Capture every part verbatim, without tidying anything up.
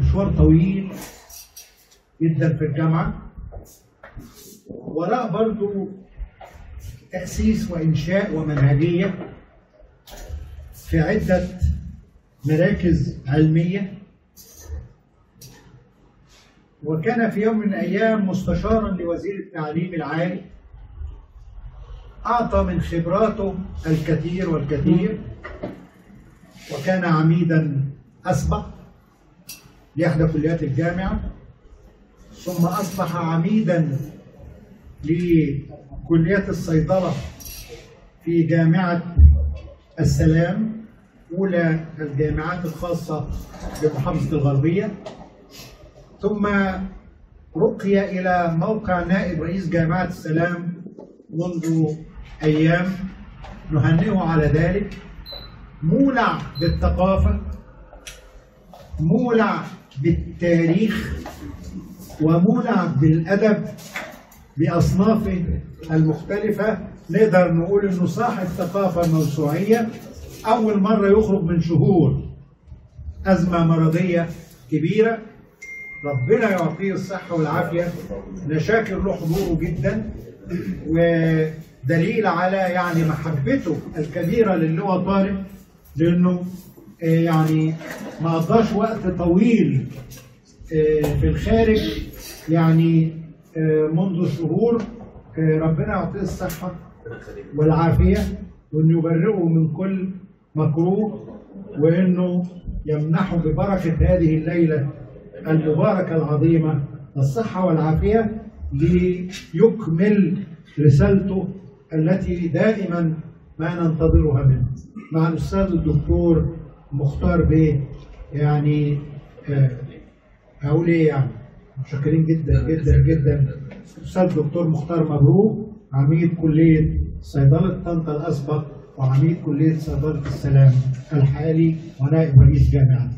مشوار طويل جدا في الجامعة، وراء برضو تأسيس وإنشاء ومنهجية في عدة مراكز علمية، وكان في يوم من الأيام مستشارا لوزير التعليم العالي، أعطى من خبراته الكثير والكثير، وكان عميدا أسبق لإحدى كليات الجامعة، ثم أصبح عميدا لكلية الصيدلة في جامعة السلام، أولى الجامعات الخاصة بمحافظة الغربية، ثم رقي إلى موقع نائب رئيس جامعة السلام منذ أيام، نهنئه على ذلك. مولع بالثقافة، مولع بالتاريخ، ومولع بالأدب بأصنافه المختلفة. نقدر نقول إنه صاحب ثقافة موسوعية، أول مرة يخرج من شهور أزمة مرضية كبيرة، ربنا يعطيه الصحة والعافية. أنا شاكر له حضوره جدا، ودليل على يعني محبته الكبيرة للي هو طالب، لأنه يعني ما قضاش وقت طويل في الخارج، يعني منذ شهور. ربنا يعطيه الصحة والعافية، وأنه يبرئه من كل مكروه، وأنه يمنحه ببركة هذه الليلة المباركة العظيمة الصحة والعافية ليكمل رسالته التي دائما ما ننتظرها منه. مع الأستاذ الدكتور مختار بيه، يعني أقول إيه، يعني متشكرين جدا جدا جدا. الأستاذ الدكتور مختار مبروك، عميد كلية صيدلة طنطا الأسبق، وعميد كلية صيدلة السلام الحالي، ونائب رئيس جامعة.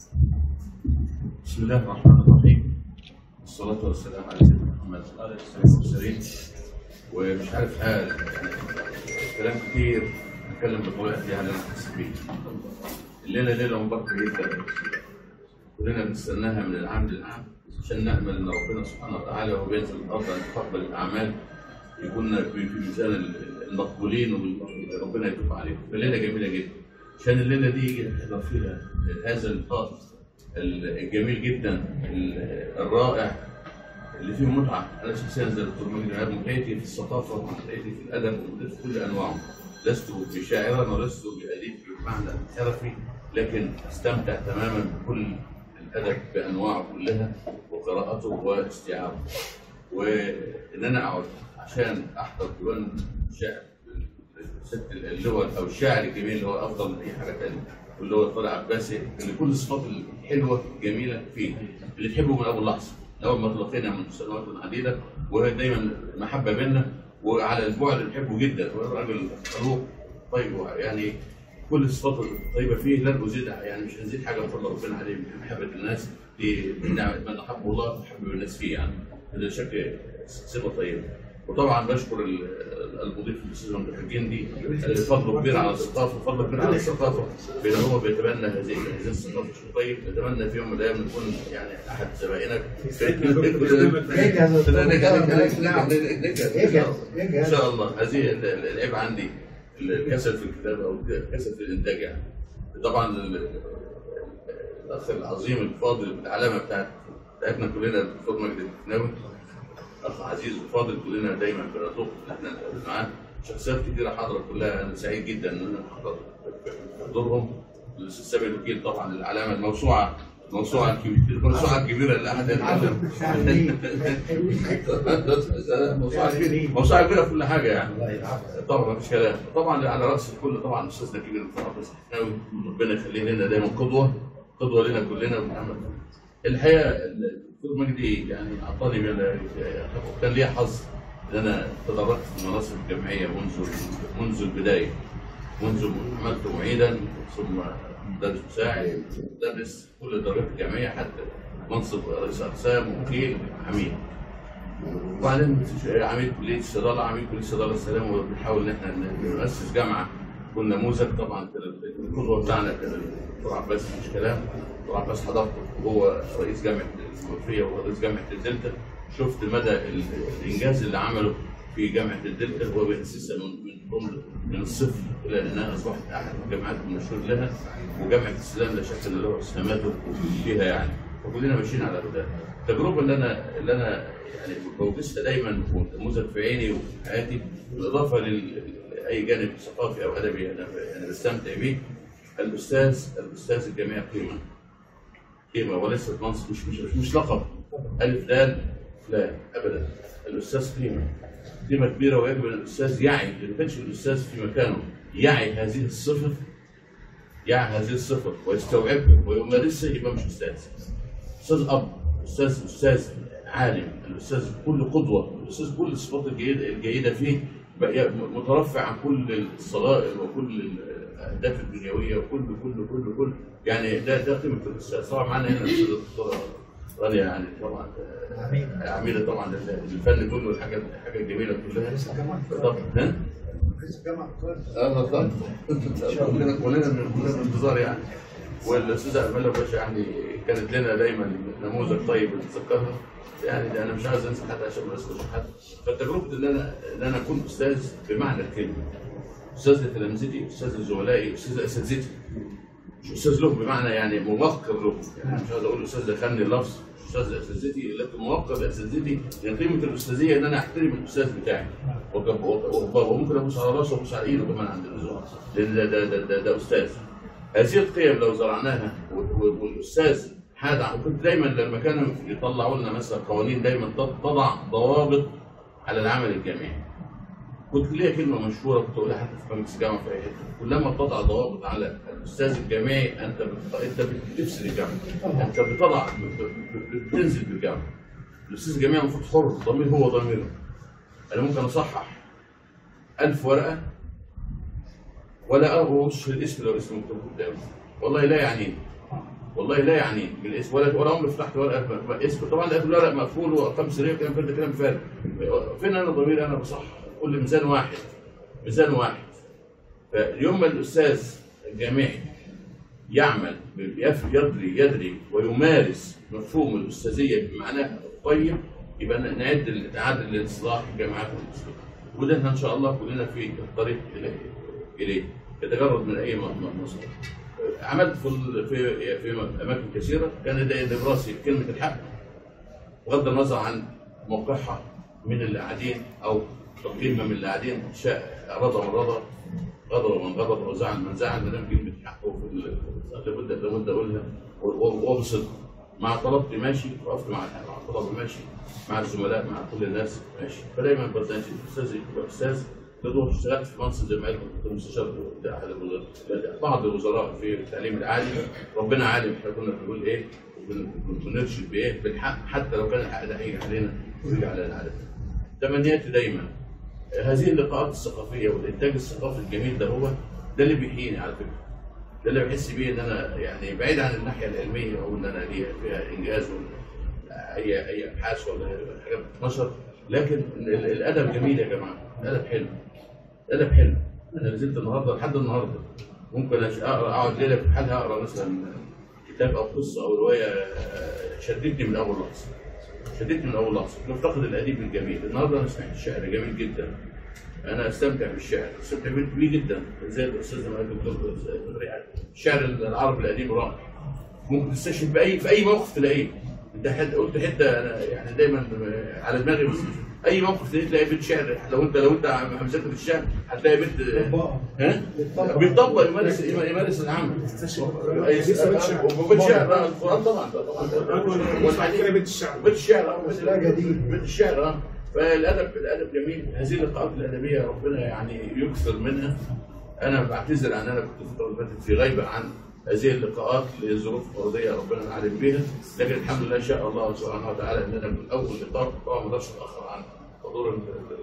بسم الله الرحمن الرحيم، والصلاة والسلام على سيدنا محمد وعلى آله المرسلين. ومش عارف حال كلام كتير نتكلم بطريقتي على نفس بيه. الليلة ليلة مباركة جدا، كلنا بنستناها من العام للعام عشان نأمل إن ربنا سبحانه وتعالى وهو بينزل الأرض أن يتقبل الأعمال يكون في ميزان المقبولين وربنا يتوب عليهم. فليلة جميلة جدا، عشان الليلة دي يجي نحضر فيها هذا اللقاء الجميل جدا الرائع اللي فيه متعة. أنا شخصيا زي الدكتور مجدي عبد متعتي في الثقافة ومتعتي في الأدب ومتعتي في كل أنواعه، لست بشاعرا ولست بأديب بالمعنى الحرفي، لكن استمتع تماما بكل الأدب بأنواعه كلها وقراءته واستيعابه. وإن أنا أقعد عشان أحضر ديوان شعر ست اللغة أو الشاعر الجميل اللي هو أفضل من أي حاجة تانية، واللي هو طارق عباسي، اللي كل الصفات الحلوة الجميلة فيه اللي تحبه من أول لحظة، أول ما تلاقينا من سنوات عديدة، وهي دايما محبة بينا، وعلى البعد بنحبه جدا، وهو راجل خلوق طيب، يعني كل الصفات الطيبة فيه لن أزيدها، يعني مش هنزيد حاجة بفضل ربنا عليه من محبة الناس من أحبه الله وحبب الناس فيه، يعني هذا شكل صفة طيبة. وطبعا بشكر المضيف الاستاذ ممدوح الجندي، فضله كبير على الثقافه، فضله كبير على الثقافه، بان هو بيتبنى هذه هذه الثقافه. شيء طيب، نتمنى في يوم من الايام نكون يعني احد زبائنك ان شاء الله. هذه العيب عندي الكسل في الكتابه او الكسل في الانتاج. يعني طبعا الاخ العظيم الفاضل العلامه بتاعت بتاعتنا كلنا الدكتور مجدي الفناوي، اخ عزيز وفاضل، كلنا دايما بنطلب ان احنا نتقابل معاه. شخصيات كثيره حاضره كلها، انا سعيد جدا ان انا احضر حضورهم. الاستاذ سامي الوكيل طبعا العلامه الموسوعه الموسوعه الكبيره الموسوعه الكبيره اللي احد يتكلم موسوعه كبيره في كل حاجه يعني طبعا ما فيش كلام. طبعا على راس الكل طبعا استاذنا الكبير الدكتور الحناوي، ربنا يخليه لنا دايما قدوه قدوه لنا كلنا ونعمل. الحقيقه الدكتور مجدي يعني اعطاني كان لي حظ ان انا تدرجت في المناصب الجامعيه منذ منذ البدايه، منذ عملت معيدا ثم مدرس مساعد مدرس كل الدرجات الجامعيه حتى منصب رئيس اقسام وكيل عميد، وبعدين عميد كليه الصيدله عميد كليه الصيدله السلام. وبنحاول ان احنا نؤسس جامعه كن نموذج. طبعا القدوه بتاعنا كان الدكتور عباس، مش كلام. الدكتور عباس حضرته وهو رئيس جامعه المنوفيه ورئيس جامعه الدلتا، شفت مدى الانجاز اللي عمله في جامعه الدلتا، وهو بيأسسها من من الصفر الى انها اصبحت احد الجامعات المشهور لها، وجامعه السلام لا شك ان له اسهاماته فيها يعني، وكلنا ماشيين على ده. التجربه اللي انا اللي انا يعني بوجدها دايما نموذج في عيني وفي حياتي، بالاضافه لاي جانب ثقافي او ادبي انا يعني بستمتع بيه. الاستاذ الاستاذ الجامعي قيمه قيمه وليست منصب، مش مش مش, مش لقب الف دال فلان ابدا. الاستاذ قيمه قيمه كبيره، ويجب ان الاستاذ يعي، اذا كانش الاستاذ في مكانه يعي هذه الصفه، يعي هذه الصفه ويستوعبها ويمارسها، يبقى مش استاذ. استاذ اب، استاذ استاذ عالم، الاستاذ كل قدوه، الاستاذ كل الصفات الجيده الجيده فيه، مترفع عن كل الصغائر وكل الاهداف الدنيويه وكل كل كل كل يعني ده ده قيمه الاستاذ. طبعا معانا هنا الاستاذه الدكتوره رانيا، يعني طبعا عميده طبعا الفن كله، الحاجه الحاجه الجميله كلها. بالظبط. ها؟ رئيس الجامعه اه بالظبط. كلنا كلنا من انتظار يعني. والاستاذه امال باشا يعني كانت لنا دايما نموذج طيب نتذكرها يعني. انا مش عايز انسى حد عشان ما اذكرش حد. فتجربه ان انا ان انا اكون استاذ بمعنى الكلمه، استاذ لتلامذتي، استاذ لزملائي، استاذ لاساتذتي، مش استاذ له بمعنى يعني موقر له، يعني مش عايز اقول استاذ دخلني اللفظ، استاذ لاساتذتي، لكن موقر لاساتذتي. يعني قيمه الاستاذيه ان انا احترم الاستاذ بتاعي، وممكن ابوس على راسه وابوس على ايده كمان عند اللزوم، لان ده ده ده, ده, ده استاذ. هذه القيم لو زرعناها والاستاذ حاد، وكنت دايما لما كانوا يطلعوا لنا مثلا قوانين دايما تضع ضوابط على العمل الجامعي. كنت ليا كلمه مشهوره كنت اقولها حتى في مجلس الجامعه في اي حته، كلما تضع ضوابط على الاستاذ الجامعي انت انت بتفسد الجامعه، انت بتضع بتنزل بالجامعه. الاستاذ الجامعي المفروض حر، ضمير هو ضميره. انا ممكن اصحح ألف ورقه ولا ابص الاسم لو اسم مكتوب قدامي، والله لا يعنيني، والله لا يعنيني بالاسم، ولا ولا عمري فتحت ورقه اسم. طبعا لقيت الورق مقفول وارقام سريه وكلام فارغ، كلام فارغ. فين انا ضميري؟ انا بصحح كل ميزان واحد، ميزان واحد. فاليوم ما الاستاذ الجامعي يعمل يدري يدري ويمارس مفهوم الاستاذيه بمعناها الطيب، يبقى نعد نعدل لاصلاح الجامعات المسلمه، وده ان شاء الله كلنا في الطريق اليه اليه يتجرد من اي مصدر. عملت في في في اماكن كثيره كان ده براسي كلمه الحق، بغض النظر عن موقعها من اللي قاعدين او تقييمها من اللي قاعدين، شاء رضى من رضى، غضب من غضب، وزعل من زعل، ما دام كلمه حق لابد لابد اقولها وبصدق. مع طلبتي ماشي، وقفت مع مع طلبي ماشي، مع الزملاء، مع كل الناس ماشي. فدايما برتنش الاستاذ يبقى استاذ. تدور اشتغلت في منصب زي ما قلت كنت مستشار احد الوزراء، بعض الوزراء في التعليم العالي. ربنا عالم احنا كنا بنقول ايه وبنرشد بايه بالحق، حتى لو كان الحق ده هيجي علينا ويجي علينا على تمنياتي دايما. هذه اللقاءات الثقافيه والانتاج الثقافي الجميل ده هو ده اللي بيحييني على فكره، ده اللي بحس بيه ان انا يعني بعيد عن الناحيه العلميه او ان انا ليا فيها انجاز ولا اي اي ابحاث ولا حاجات بتتنشر، لكن الادب جميل يا جماعه، الادب حلو، الادب حلو. انا نزلت النهارده لحد النهارده ممكن اقرا اقعد ليله في حالها اقرا مثلا كتاب او قصه او روايه شدتني من اول لحظه، شدتني من اول لحظه. نفتقد الاديب الجميل. النهارده انا سمعت الشعر جميل جدا، انا استمتع بالشعر، استمتع بيه جدا زي الاستاذ الدكتور رياض. الشعر العربي القديم رائع، ممكن تستشهد باي في اي موقف تلاقيه. انت حد قلت حته انا يعني دايما على دماغي، بس اي موقف تلاقي بيت شعر. لو انت لو انت مذاكر الشعر هتلاقي بيت ها بيطبق، يمارس يمارس العمل. وبيت شعر القران طبعا طبعا بيت الشعر بيت الشعر بيت الشعر اه فالادب الادب جميل. هذه اللقاءات الادبيه ربنا يعني يكثر منها. انا بعتذر عن انا كنت الفتره اللي فاتت في غيبه عن هذه اللقاءات لظروف ارضيه ربنا عالم بها، لكن الحمد لله ان شاء الله سبحانه وتعالى ان انا من اول لقاء طبعا ما اقدرش اتاخر عن حضور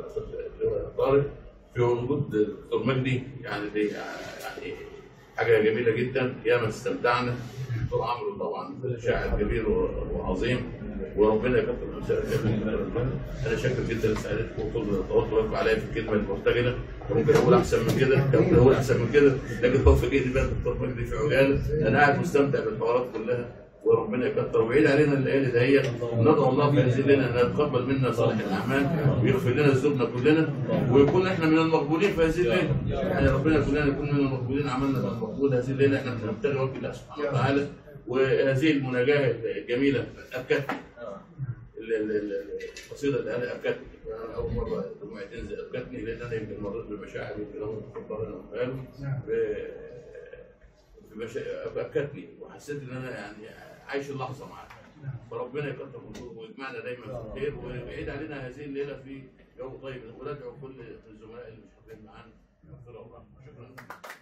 طارق في وجود الدكتور مجدي، يعني دي يعني حاجه جميله جدا. ياما استمتعنا. دكتور عمرو طبعا شاعر كبير وعظيم، وربنا يكتر امثالك. انا شاكر جدا لسعادتكم وطولت وقف عليا في الكلمه المرتجله، ممكن اقول احسن من كده، ممكن اقول احسن من كده، لكن هو فاجئني بقى الدكتور مجدي في عجاله. انا قاعد مستمتع بالحوارات كلها، وربنا يكتر ويعيد علينا الليالي دهيت. ندعو الله في هذه الليله ان يتقبل منا صالح الاعمال ويغفر لنا ذنوبنا كلنا، ويكون احنا من المقبولين في هذه الليله. يعني ربنا كلنا نكون من المقبولين، عملنا المقبول هذه الليله. احنا بنبتغي وجه الله سبحانه وتعالى. وهذه المناجاه الجميله ابكتني، القصيده اللي قالها ابكتني. انا اول مره دموعي تنزل ابكتني، لان انا يمكن مريت بمشاعر يمكن انا متفضل انا قاله ابكتني، وحسيت ان انا يعني عايش اللحظه معاه. فربنا يكتر من ويجمعنا دايما في الخير، ويعيد علينا هذه الليله في جو طيب. وندعو كل الزملاء اللي مش حاضرين معانا. شكرا.